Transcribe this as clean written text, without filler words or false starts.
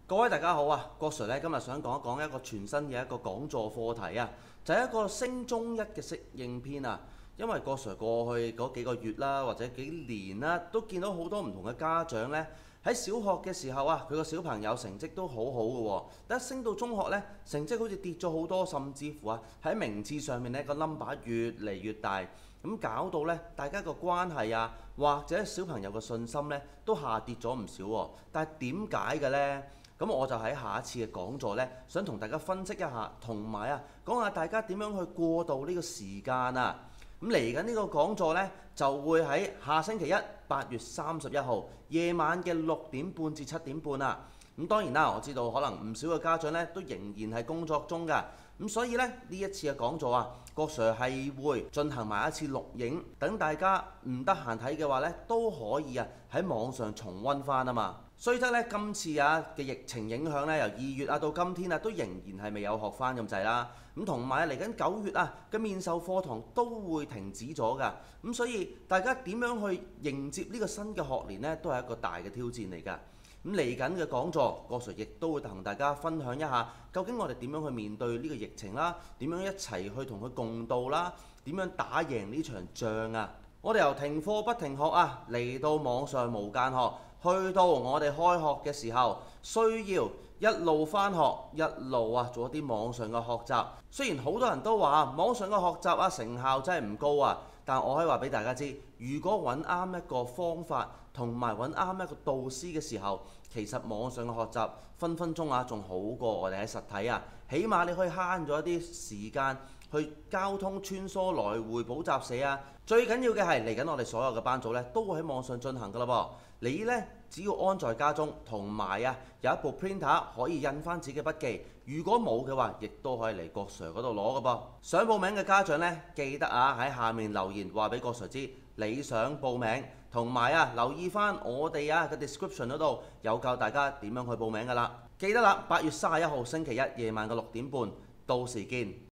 各位大家好啊，郭 Sir 咧今日想講一講一個全新嘅一個講座課題啊，就係一個升中一嘅適應篇啊。因為郭 Sir 過去嗰幾個月啦，或者幾年啦，都見到好多唔同嘅家長呢，喺小學嘅時候啊，佢個小朋友成績都好好嘅喎，但一升到中學呢，成績好似跌咗好多，甚至乎啊喺名次上面呢個 number 越嚟越大，咁搞到呢大家個關係啊，或者小朋友嘅信心呢，都下跌咗唔少喎。但係點解嘅呢？咁我就喺下一次嘅講座呢，想同大家分析一下，同埋啊講下大家點樣去過渡呢個時間啊。咁嚟緊呢個講座呢，就會喺下星期一8月31號夜晚嘅6點半至7點半啊。咁當然啦，我知道可能唔少嘅家長呢都仍然係工作中㗎。咁所以呢，呢一次嘅講座啊，郭 Sir 係會進行埋一次錄影，等大家唔得閒睇嘅話呢，都可以啊喺網上重溫翻啊嘛。雖則咧，今次嘅疫情影響咧，由2月到今天都仍然係未有學翻咁滯啦。咁同埋嚟緊9月嘅面授課堂都會停止咗㗎。咁所以大家點樣去迎接呢個新嘅學年呢，都係一個大嘅挑戰嚟㗎。咁嚟緊嘅講座，郭 Sir 亦都會同大家分享一下，究竟我哋點樣去面對呢個疫情啦，點樣一齊去同佢共度啦，點樣打贏呢場仗啊！我哋由停課不停學嚟到網上無間學。去到我哋開學嘅時候，需要一路返學，一路做一啲網上嘅學習。雖然好多人都話網上嘅學習成效真係唔高啊，但我可以話俾大家知，如果揾啱一個方法同埋揾啱一個導師嘅時候，其實網上嘅學習分分鐘仲好過我哋喺實體啊。起碼你可以慳咗一啲時間去交通穿梭來回補習社啊。最緊要嘅係嚟緊我哋所有嘅班組呢，都會喺網上進行㗎啦噃。你呢，只要安在家中，同埋有一部 printer 可以印翻自己嘅筆記。如果冇嘅話，亦都可以嚟郭 Sir 嗰度攞㗎噃。想報名嘅家長呢，記得喺下面留言話俾郭 Sir 知你想報名，同埋留意翻我哋嘅 description 嗰度有教大家點樣去報名㗎啦。記得啦，8月31號星期一夜晚嘅6點半，到時見。